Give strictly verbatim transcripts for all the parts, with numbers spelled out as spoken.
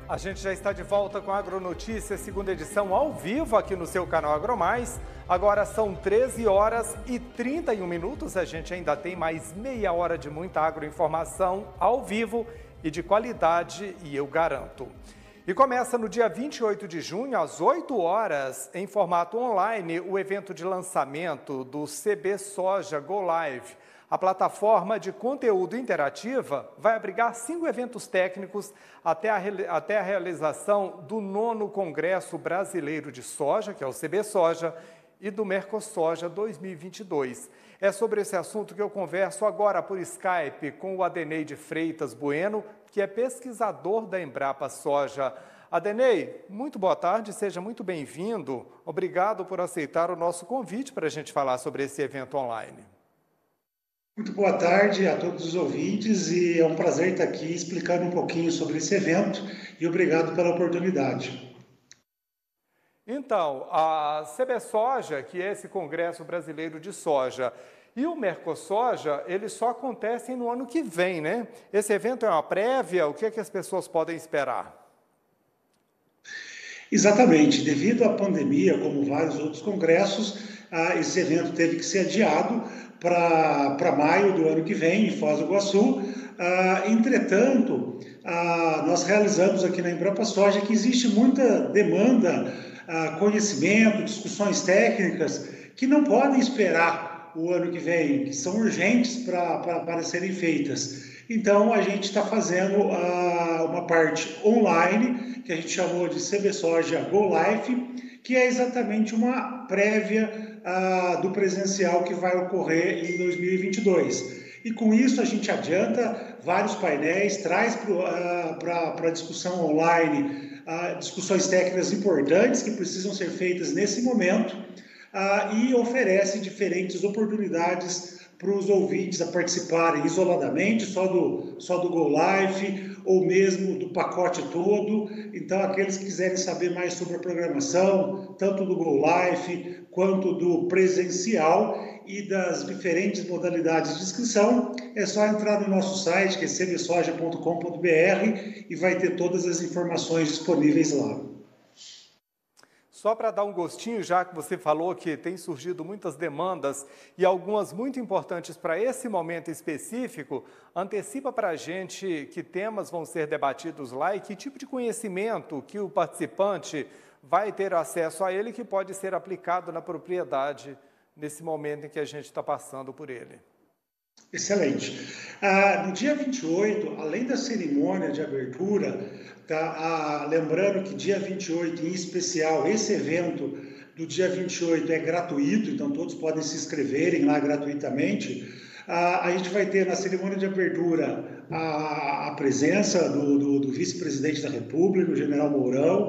A gente já está de volta com a Agronotícias, segunda edição ao vivo aqui no seu canal AgroMais. Agora são treze horas e trinta e um minutos. A gente ainda tem mais meia hora de muita agroinformação ao vivo e de qualidade, e eu garanto. E começa no dia vinte e oito de junho, às oito horas, em formato online, o evento de lançamento do C B Soja Go Live. A plataforma de conteúdo interativa vai abrigar cinco eventos técnicos até a, até a realização do nono Congresso Brasileiro de Soja, que é o C B Soja, e do Mercosoja dois mil e vinte e dois. É sobre esse assunto que eu converso agora por Skype com o Adenei de Freitas Bueno, que é pesquisador da Embrapa Soja. Adenei, muito boa tarde, seja muito bem-vindo. Obrigado por aceitar o nosso convite para a gente falar sobre esse evento online. Muito boa tarde a todos os ouvintes e é um prazer estar aqui explicando um pouquinho sobre esse evento e obrigado pela oportunidade. Então, a C B Soja, que é esse Congresso Brasileiro de Soja, e o Mercosoja, eles só acontecem no ano que vem, né? Esse evento é uma prévia, o que é que as pessoas podem esperar? Exatamente, devido à pandemia, como vários outros congressos, esse evento teve que ser adiado para maio do ano que vem, em Foz do Iguaçu. Ah, entretanto, ah, nós realizamos aqui na Embrapa Soja que existe muita demanda, ah, conhecimento, discussões técnicas que não podem esperar o ano que vem, que são urgentes pra, pra, para serem feitas. Então, a gente está fazendo ah, uma parte online, que a gente chamou de C B Soja Go Live, que é exatamente uma prévia ah, do presencial que vai ocorrer em dois mil e vinte e dois. E com isso a gente adianta vários painéis, traz para a discussão online ah, discussões técnicas importantes que precisam ser feitas nesse momento ah, e oferece diferentes oportunidades para os ouvintes a participarem isoladamente, só do, só do Go Live, ou mesmo do pacote todo. Então, aqueles que quiserem saber mais sobre a programação, tanto do Go Live quanto do presencial e das diferentes modalidades de inscrição, é só entrar no nosso site, que é c b soja ponto com ponto b r, e vai ter todas as informações disponíveis lá. Só para dar um gostinho, já que você falou que tem surgido muitas demandas e algumas muito importantes para esse momento específico, antecipa para a gente que temas vão ser debatidos lá e que tipo de conhecimento que o participante vai ter acesso a ele que pode ser aplicado na propriedade nesse momento em que a gente está passando por ele. Excelente. Ah, no dia vinte e oito, além da cerimônia de abertura, tá, ah, lembrando que dia vinte e oito, em especial, esse evento do dia vinte e oito é gratuito, então todos podem se inscreverem lá gratuitamente. Ah, a gente vai ter na cerimônia de abertura a, a presença do, do, do vice-presidente da República, o general Mourão.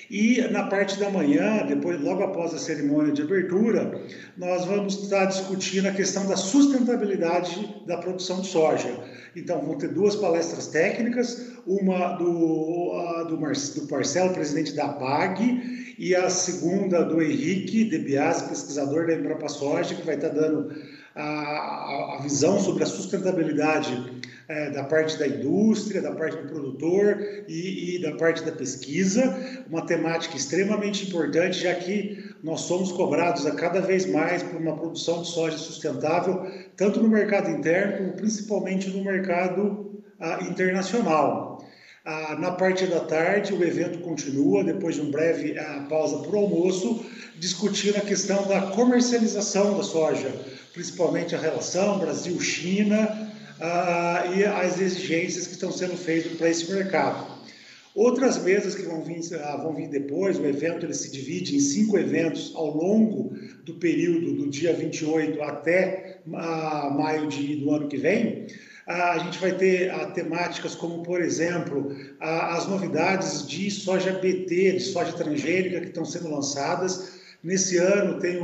E na parte da manhã, depois, logo após a cerimônia de abertura, nós vamos estar discutindo a questão da sustentabilidade da produção de soja. Então, vão ter duas palestras técnicas, uma do, a, do, Mar, do Marcelo, presidente da P A G, e a segunda do Henrique De Biasi, pesquisador da Embrapa Soja, que vai estar dando a, a, a visão sobre a sustentabilidade É, da parte da indústria, da parte do produtor e, e da parte da pesquisa, uma temática extremamente importante, já que nós somos cobrados a cada vez mais por uma produção de soja sustentável, tanto no mercado interno, como principalmente no mercado ah, internacional. Ah, na parte da tarde, o evento continua, depois de uma breve ah, pausa para o almoço, discutindo a questão da comercialização da soja, principalmente a relação Brasil-China, Ah, e as exigências que estão sendo feitas para esse mercado. Outras mesas que vão vir, ah, vão vir depois, o evento ele se divide em cinco eventos ao longo do período do dia vinte e oito até ah, maio de, do ano que vem. Ah, a gente vai ter ah, temáticas como, por exemplo, ah, as novidades de soja B T, de soja transgênica que estão sendo lançadas. Nesse ano tem o,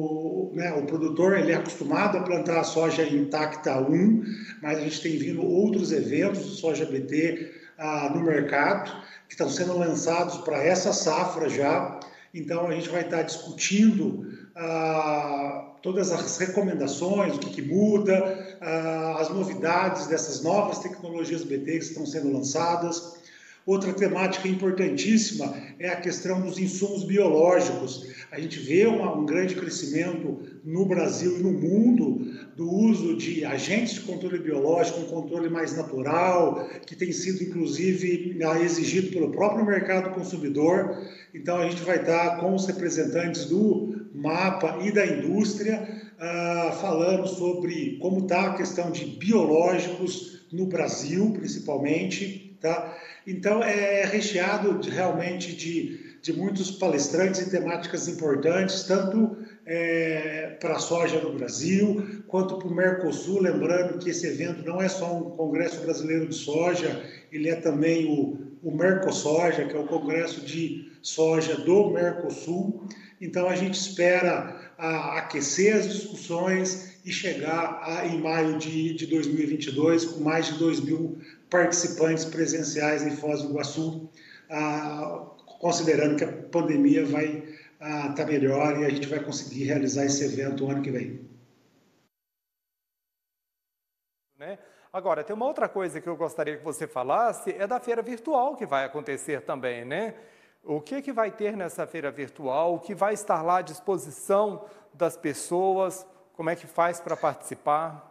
o, né, o produtor ele é acostumado a plantar a soja intacta um, mas a gente tem vindo outros eventos de soja B T ah, no mercado, que estão sendo lançados para essa safra já. Então a gente vai estar discutindo ah, todas as recomendações, o que, que muda, ah, as novidades dessas novas tecnologias B T que estão sendo lançadas. Outra temática importantíssima é a questão dos insumos biológicos. A gente vê uma, um grande crescimento no Brasil e no mundo do uso de agentes de controle biológico, um controle mais natural, que tem sido, inclusive, exigido pelo próprio mercado consumidor. Então, a gente vai estar com os representantes do MAPA e da indústria, uh, falando sobre como está a questão de biológicos no Brasil, principalmente, tá? Então, é recheado de, realmente de, de muitos palestrantes e temáticas importantes, tanto é, para a soja no Brasil, quanto para o Mercosul, lembrando que esse evento não é só um Congresso Brasileiro de Soja, ele é também o, o Mercosoja, que é o Congresso de Soja do Mercosul. Então, a gente espera a, aquecer as discussões e chegar a, em maio de, de dois mil e vinte e dois com mais de dois mil participantes presenciais em Foz do Iguaçu, ah, considerando que a pandemia vai estar tá melhor e a gente vai conseguir realizar esse evento o ano que vem. Né? Agora, tem uma outra coisa que eu gostaria que você falasse, é da feira virtual que vai acontecer também, né? O que, que vai ter nessa feira virtual, o que vai estar lá à disposição das pessoas, como é que faz para participar?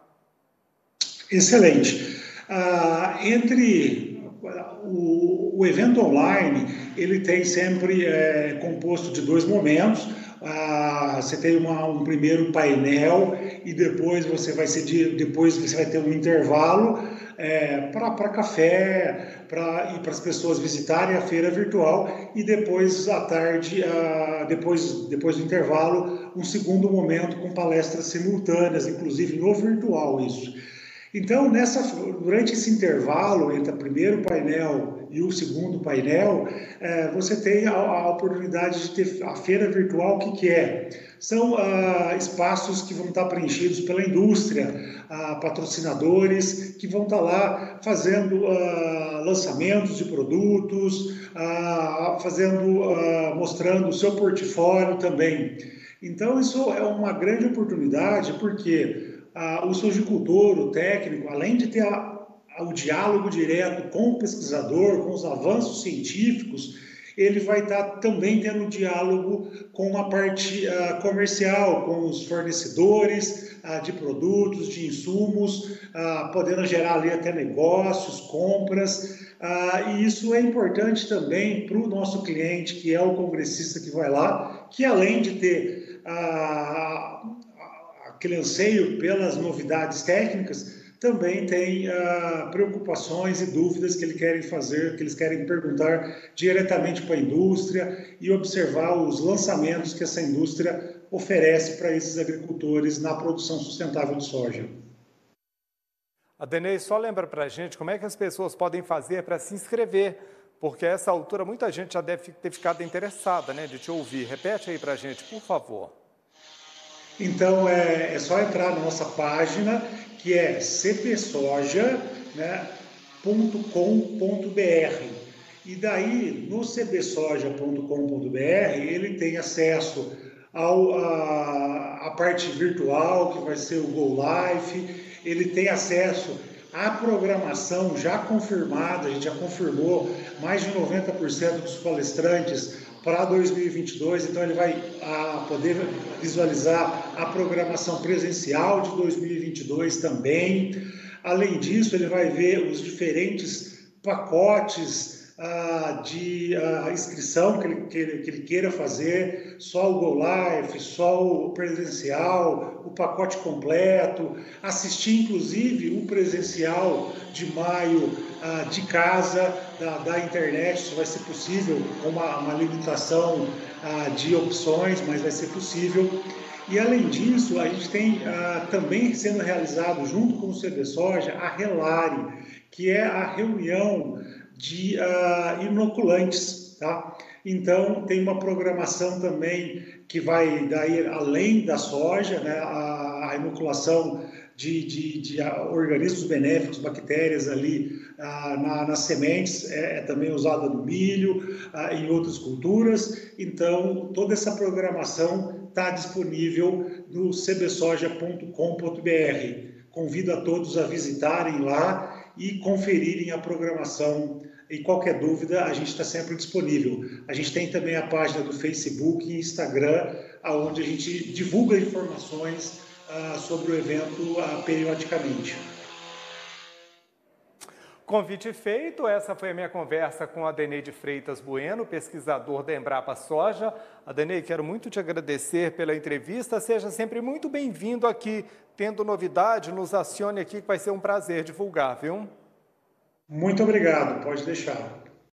Excelente. Ah, entre o, o evento online, ele tem sempre é, composto de dois momentos. Ah, você tem uma, um primeiro painel e depois você vai ser de, depois você vai ter um intervalo é, para café, para para as pessoas visitarem a feira virtual e depois à tarde, ah, depois, depois do intervalo, um segundo momento com palestras simultâneas, inclusive no virtual isso. Então, nessa, durante esse intervalo entre o primeiro painel e o segundo painel, é, você tem a, a oportunidade de ter a feira virtual. O que, que é? São ah, espaços que vão estar preenchidos pela indústria, ah, patrocinadores que vão estar lá fazendo ah, lançamentos de produtos, ah, fazendo, ah, mostrando o seu portfólio também. Então, isso é uma grande oportunidade, porque Ah, o sojicultor, o técnico, além de ter a, a, o diálogo direto com o pesquisador, com os avanços científicos, ele vai estar também tendo um diálogo com uma parte ah, comercial, com os fornecedores ah, de produtos, de insumos, ah, podendo gerar ali até negócios, compras, ah, e isso é importante também para o nosso cliente, que é o congressista que vai lá, que além de ter ah, aquele anseio pelas novidades técnicas, também tem ah, preocupações e dúvidas que eles querem fazer, que eles querem perguntar diretamente para a indústria e observar os lançamentos que essa indústria oferece para esses agricultores na produção sustentável de soja. Adenei, só lembra para a gente como é que as pessoas podem fazer para se inscrever, porque a essa altura muita gente já deve ter ficado interessada, né, de te ouvir. Repete aí para a gente, por favor. Então, é, é só entrar na nossa página, que é c p soja ponto com ponto b r. E daí, no c b soja ponto com ponto b r, ele tem acesso ao, a, a parte virtual, que vai ser o Go Life, ele tem acesso à programação já confirmada, a gente já confirmou mais de noventa por cento dos palestrantes para dois mil e vinte e dois, então ele vai a, poder visualizar a programação presencial de dois mil e vinte e dois também. Além disso, ele vai ver os diferentes pacotes ah, de ah, inscrição que ele, que, ele, que ele queira fazer, só o Go Life, só o presencial, o pacote completo, assistir inclusive o presencial de maio ah, de casa, da, da internet. Isso vai ser possível com uma, uma limitação ah, de opções, mas vai ser possível. E além disso, a gente tem ah, também sendo realizado junto com o CBSoja a Relare, que é a reunião de uh, inoculantes, tá? Então tem uma programação também que vai daí além da soja, né? A, a inoculação de, de, de organismos benéficos, bactérias ali uh, na, nas sementes é, é também usada no milho, uh, em outras culturas. Então toda essa programação está disponível no c b soja ponto com ponto b r. Convido a todos a visitarem lá e conferirem a programação e qualquer dúvida, a gente está sempre disponível. A gente tem também a página do Facebook e Instagram, onde a gente divulga informações uh, sobre o evento uh, periodicamente. Convite feito, essa foi a minha conversa com Adeneide Freitas Bueno, pesquisador da Embrapa Soja. Adeneide, quero muito te agradecer pela entrevista, seja sempre muito bem-vindo aqui. Tendo novidade, nos acione aqui que vai ser um prazer divulgar, viu? Muito obrigado, pode deixar.